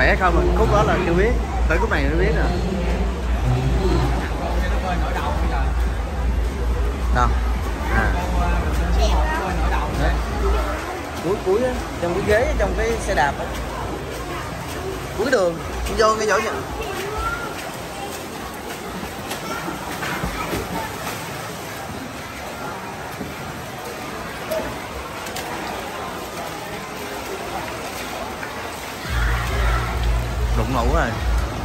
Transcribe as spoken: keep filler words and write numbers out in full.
khỏe không mà khúc đó là chưa biết, tới khúc này mới biết rồi. Đâu? À. Cuối cuối á, trong cái ghế trong cái xe đạp á. Cuối đường vô ngay chỗ